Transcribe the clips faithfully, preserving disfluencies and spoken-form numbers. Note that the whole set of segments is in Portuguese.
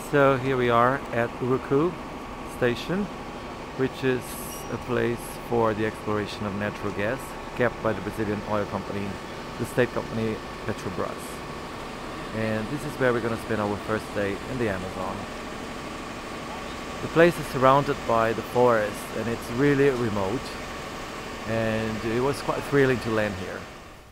So here we are at Urucu station, which is a place for the exploration of natural gas kept by the Brazilian oil company, the state company Petrobras. And this is where we're going to spend our first day in the Amazon. The place is surrounded by the forest and it's really remote, and it was quite thrilling to land here.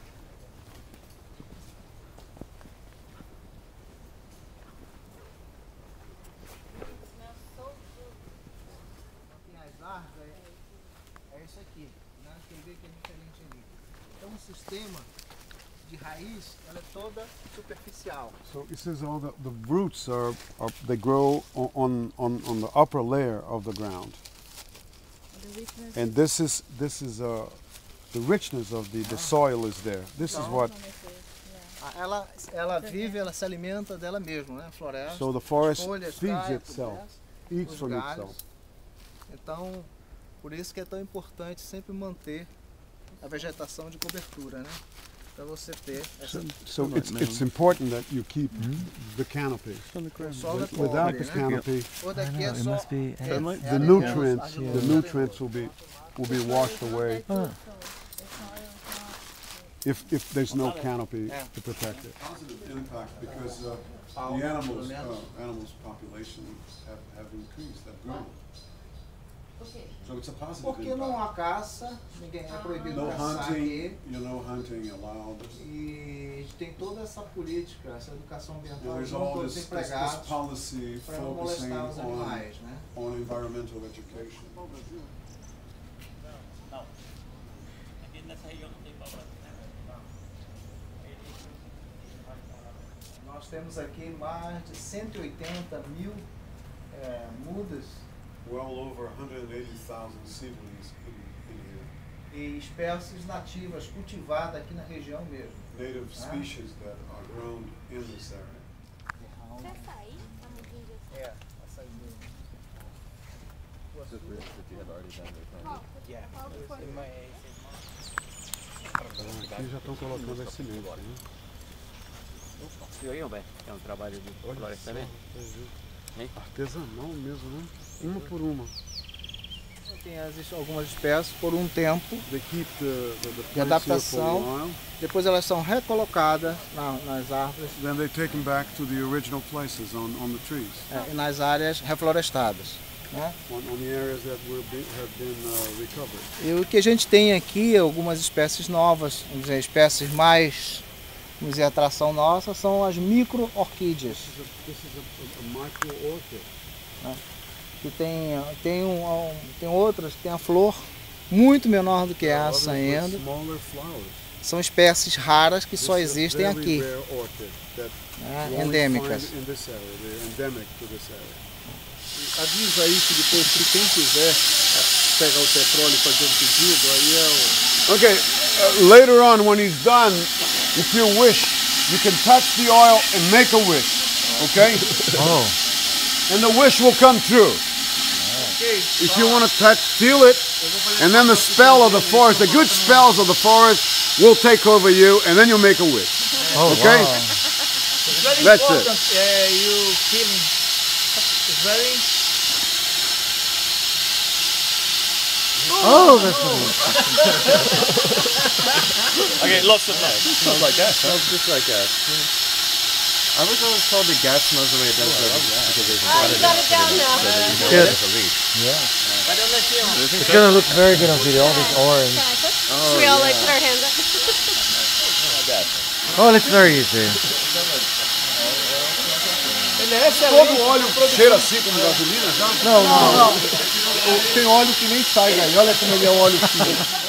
É isso aqui, né? Quem vê que é diferente ali. Então o sistema de raiz, ela é toda superficial. So it says all the, the roots are, are they grow on, on on the upper layer of the ground. And this is this is uh the richness of the the soil is there. This is what. Ela ela vive, ela se alimenta dela mesma, né? Floresta. So the forest folhas, feeds caia, itself, os eats from galhos. itself. Então, por isso que é tão importante sempre manter a vegetação de cobertura, né? Para você ter essa... So, so it's it's important that you keep the canopy. O solo é Without pobre, the né? canopy, O daqui é só... be- é- the é nutrients arenoso, the nutrients will be will be washed away if if there's no canopy to protect it. Positive impact because uh, the animals, uh, animals populations have, have increased, have grown. So it's a positive Porque impact. não há caça, ninguém é proibido No caçar hunting, aqui. you know, hunting allowed. E tem toda essa política, essa educação And ambiental there's junto all aos this, this, this empregados policy para não focusing molestar os on, animais, né? on environmental education. Não. Aqui nessa região não tem pau-brasil, né? Nós temos aqui mais de cento e oitenta mil é, mudas Well over one hundred eighty thousand seedlings in, in here. e espécies nativas cultivadas aqui na região mesmo. Native Ah. species that are grown in this area. É, açaí mesmo. Aqui já estão colocando esse semente, né? Viu aí, Roberto? É um trabalho de florestamento. Artesanal mesmo, né? Uma por uma. Tem as, algumas espécies por um tempo They keep the, the, the de plants here for a adaptação, while, depois elas são recolocadas na, nas árvores then they take them back to the original places on, on the trees, é, e nas áreas reflorestadas, né? on, on the areas that were be, have been uh, recovered. E o que a gente tem aqui, algumas espécies novas, vamos dizer, espécies mais, vamos dizer, atração nossa, são as micro-orquídeas, This is a, this is a, a micro orchid. que tem, tem, um, um, tem outras que tem a flor muito menor do que essa Others with ainda. smaller flowers. São espécies raras que só This is a existem very aqui, rare orchid that né, you only endêmicas. find in this area. They're endemic to this area. Avisa aí que depois, se quem quiser pegar o petróleo e fazer um pedido, aí é o... Okay, uh, later on when he's done, if you wish, you can touch the oil and make a wish, okay? Oh, And the wish will come true. If you want to touch, feel it, and then the spell of the forest, the good spells of the forest will take over you, and then you'll make a wish. oh Okay? wow. Very That's it. important, uh, you feeling very... Oh, that's what Okay, lots of love. Smells like gas. Smells just like gas. I was always told the gas smells the way it does because there's a Oh, you got it down now. so that you know Good. there's a leak. It's gonna look very good on video, all this orange. Can I put? Should we all like put our hands up? Oh, it's very easy. Todo óleo cheira assim como gasolina já? Não, não, não. Tem óleo que nem sai daí, olha como ele é um óleo fino.